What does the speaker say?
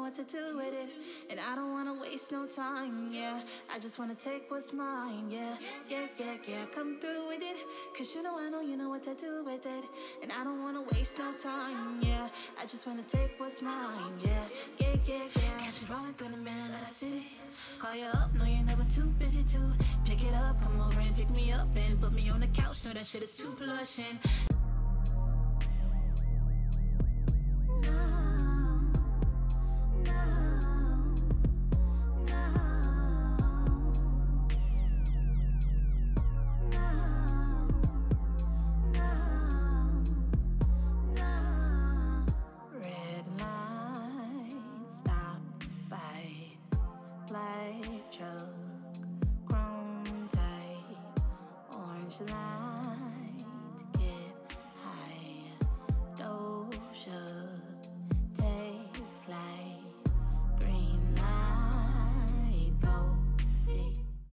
what to do with it. And I don't wanna waste no time, yeah. I just wanna take what's mine, yeah. Come through with it, cause you know you know what to do with it. And I don't wanna waste no time, yeah. I just wanna take what's mine, yeah. Catch you rolling through the middle of the city. Call you up, no you're never too busy to pick it up, come over and pick me up and put me on the couch. No, that shit is too blushing. Black truck, chrome tight, orange light.